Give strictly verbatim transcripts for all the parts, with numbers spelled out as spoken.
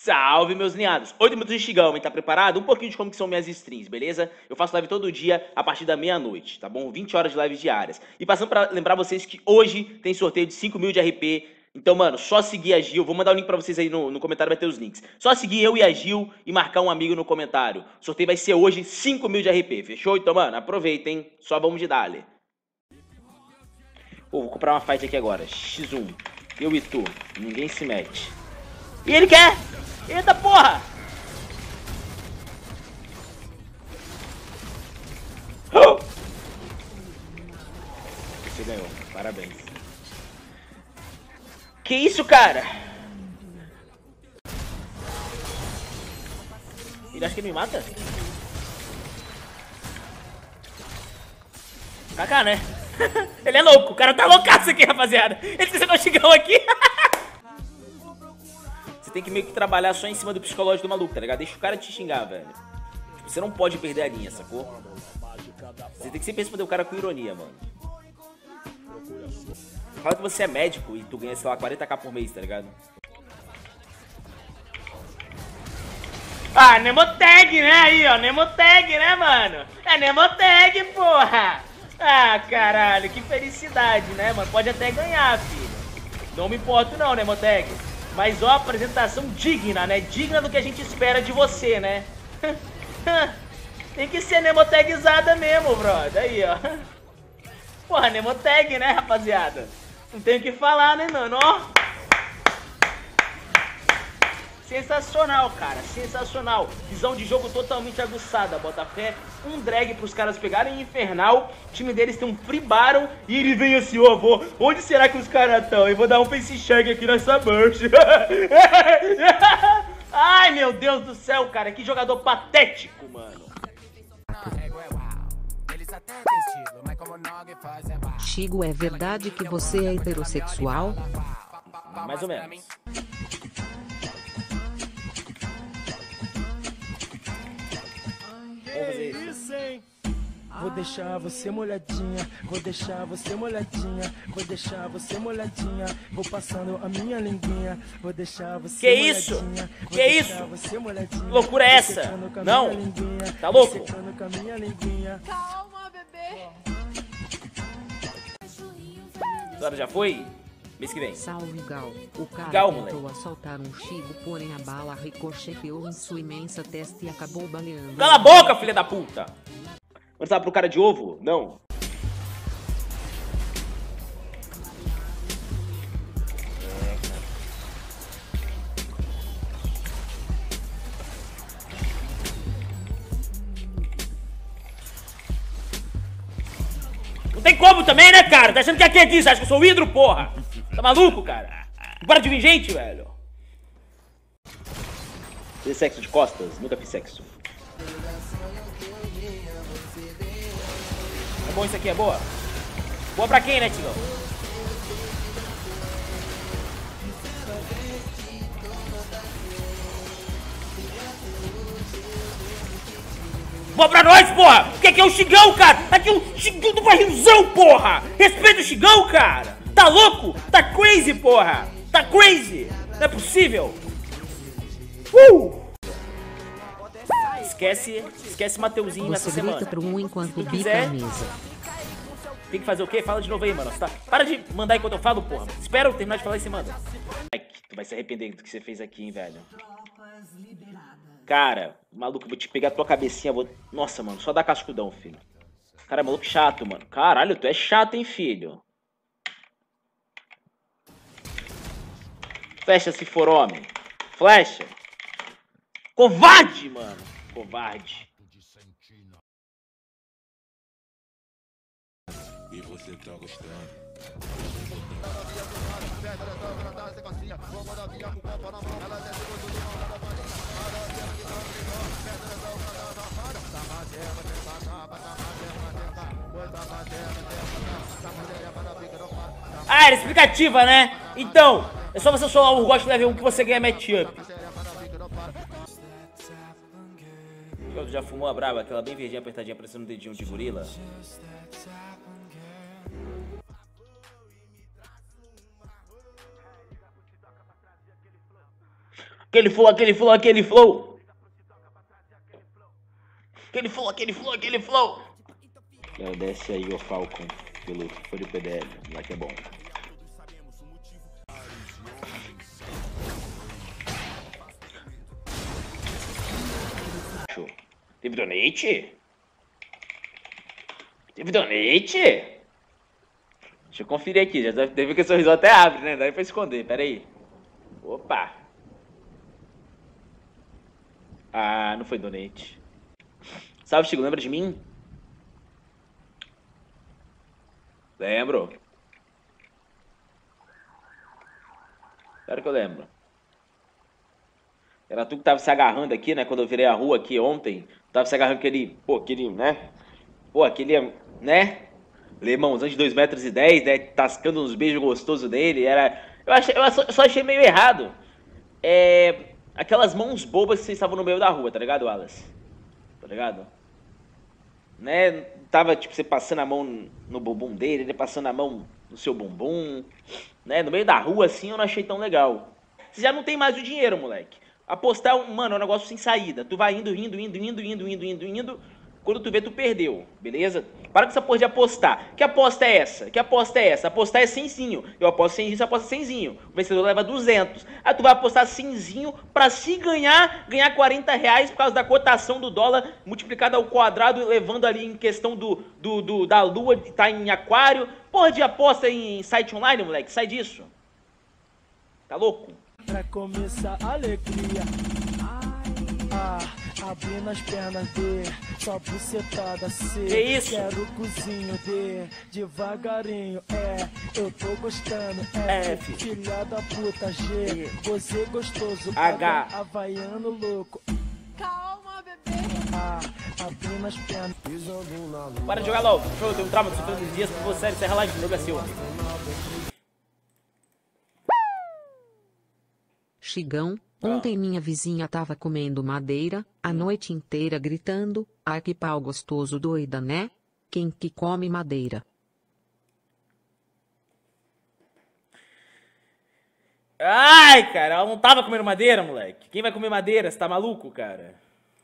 Salve, meus linhados! oito minutos de Xigão, hein? Tá preparado? Um pouquinho de como que são minhas streams, beleza? Eu faço live todo dia a partir da meia-noite, tá bom? vinte horas de lives diárias. E passando pra lembrar vocês que hoje tem sorteio de cinco mil de R P. Então, mano, só seguir a Gil. Vou mandar o link pra vocês aí no, no comentário, vai ter os links. Só seguir eu e a Gil e marcar um amigo no comentário. O sorteio vai ser hoje cinco mil de R P, fechou? Então, mano, aproveita, hein? Só vamos de dale. Pô, vou comprar uma fight aqui agora. X um. Eu e tu. Ninguém se mete. E ele quer! Eita porra! Oh! Você ganhou, parabéns. Que isso, cara? Ele acha que ele me mata? Kaká, né? Ele é louco, o cara tá loucaço aqui, rapaziada. Ele precisa dar um xingão aqui. Você tem que meio que trabalhar só em cima do psicológico do maluco, tá ligado? Deixa o cara te xingar, velho. Tipo, você não pode perder a linha, sacou? Você tem que sempre responder o cara com ironia, mano. Fala que você é médico e tu ganha, sei lá, quarenta k por mês, tá ligado? Ah, Nemotag, né? Aí, ó, Nemotag, né, mano? É Nemotag, porra! Ah, caralho, que felicidade, né, mano? Pode até ganhar, filho. Não me importo não, Nemotag. Mas, ó, apresentação digna, né? Digna do que a gente espera de você, né? Tem que ser Nemotagizada mesmo, brother. Aí, ó. Porra, Nemotag, né, rapaziada? Não tem o que falar, né, mano? Ó. Sensacional, cara. Sensacional. Visão de jogo totalmente aguçada, Botafé. Um drag pros caras pegarem Infernal. O time deles tem um Free Baron. E ele vem assim, ó, vou. Onde será que os caras estão? Eu vou dar um face check aqui nessa burst. Ai, meu Deus do céu, cara. Que jogador patético, mano. Chigo, é verdade que você é heterossexual? Mais ou menos. Vamos fazer isso, hein? Vou deixar você molhadinha, vou deixar você molhadinha, vou deixar você molhadinha, vou passando a minha linguinha, vou deixar você Que isso? molhadinha, Que isso? Que loucura é essa? Não? Tá louco? Calma, bebê. A hora já foi? Mês que vem. Salve, Gal. O cara Gal, tentou moleque. assaltar um Chigo, porém a bala ricocheteou em sua imensa testa e acabou baleando. Cala a boca, filha da puta! Vamos lá pro cara de ovo? Não. É, cara. Não tem como também, né, cara? Tá achando que aqui é aqui? Você acha que eu sou o Hidro, porra? Tá maluco, cara? Para de vir gente, velho. Fiz sexo de costas? Nunca fiz sexo. É bom isso aqui, é boa? Boa pra quem, né, Tigão? Boa pra nós, porra! O que aqui é o Xigão, cara? Aqui é o Xigão do barrilzão, porra! Respeita o Xigão, cara! Tá louco? Tá crazy, porra! Tá crazy! Não é possível! Uh! Esquece, esquece Mateuzinho nessa Você semana. grita pro um enquanto Se tu bica quiser, a mesa. tem que fazer o quê? Fala de novo aí, mano. Tá? Para de mandar enquanto eu falo, porra. Espera eu terminar de falar e você manda. Ai, tu vai se arrepender do que você fez aqui, hein, velho. Cara, maluco, eu vou te pegar a tua cabecinha, vou... Nossa, mano, só dá cascudão, filho. Cara, é maluco chato, mano. Caralho, tu é chato, hein, filho. Flecha se for homem. Flecha. Covarde, mano. Covarde. E você tá gostando? Ah, era explicativa, né? Então, é só você solar o Urgot level um que você ganha matchup. Tu já fumou a braba? Aquela bem verdinha apertadinha parecendo um dedinho de gorila? Aquele flow, aquele flow, aquele flow. Aquele flow, aquele flow, aquele flow. Desce aí, ô Falcon, pelo Fúrio P D L, lá que é bom. Show. Teve donate? Teve donate? Deixa eu conferir aqui, já deve ver que o sorriso até abre, né? Daí pra esconder, pera aí. Opa. Ah, não foi donate. Salve, Chico, lembra de mim? Lembro. Claro que eu lembro. Era tu que tava se agarrando aqui, né? Quando eu virei a rua aqui ontem. Tava se agarrando aquele... Pô, aquele, né? Pô, aquele, né? Lemãozão de dois metros e dez, né? Tascando uns beijos gostosos nele. Era... Eu, achei, eu só, só achei meio errado. É... Aquelas mãos bobas que vocês estavam no meio da rua, tá ligado, Wallace? Tá ligado? Né? Tava, tipo, você passando a mão no bumbum dele, ele passando a mão no seu bumbum, né? No meio da rua, assim, eu não achei tão legal. Você já não tem mais o dinheiro, moleque. Apostar, mano, é um negócio sem saída. Tu vai indo, indo, indo, indo, indo, indo, indo, indo. Quando tu vê, tu perdeu, beleza? Para com essa porra de apostar. Que aposta é essa? Que aposta é essa? Apostar é cenzinho. Eu aposto cenzinho, você aposta cenzinho. O vencedor leva duzentos. Aí tu vai apostar cenzinho pra se ganhar, ganhar quarenta reais por causa da cotação do dólar multiplicado ao quadrado, levando ali em questão do, do, do da lua, tá em aquário. Porra de aposta em site online, moleque. Sai disso. Tá louco? Pra começar a alegria. Ah, abrindo as pernas de só bucetada C. Que isso? Quero cozinho de devagarinho. É, eu tô gostando. É, F. Filha da puta G. Você gostoso. H. Havaiano louco. Calma, bebê. Ah, abrindo as pernas. Para de jogar LOL. Show, eu tenho um trauma de sofrendo uns dias por você, sério, encerra a live de jogo é seu. Chigão, ontem minha vizinha tava comendo madeira, a noite inteira gritando, ai que pau gostoso doida né? Quem que come madeira? Ai, cara, ela não tava comendo madeira, moleque. Quem vai comer madeira? Você tá maluco, cara?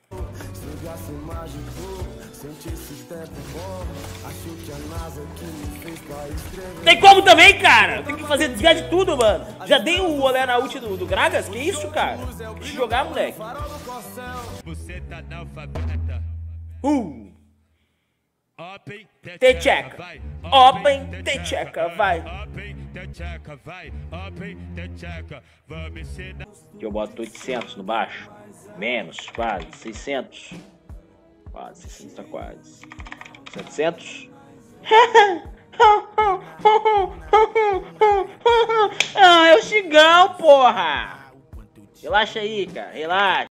Tem como também, cara? Tem que fazer desviar de tudo, mano. Já dei o olé na ult do, do Gragas? Que isso, cara? Deixa eu jogar, moleque. Uh! T-checa. Open, T-checa, vai. Que eu boto oitocentos no baixo. Menos, quase. seiscentos. Quase, seiscentos tá quase. setecentos. Ah, é o Chigão, porra! Relaxa aí, cara, relaxa.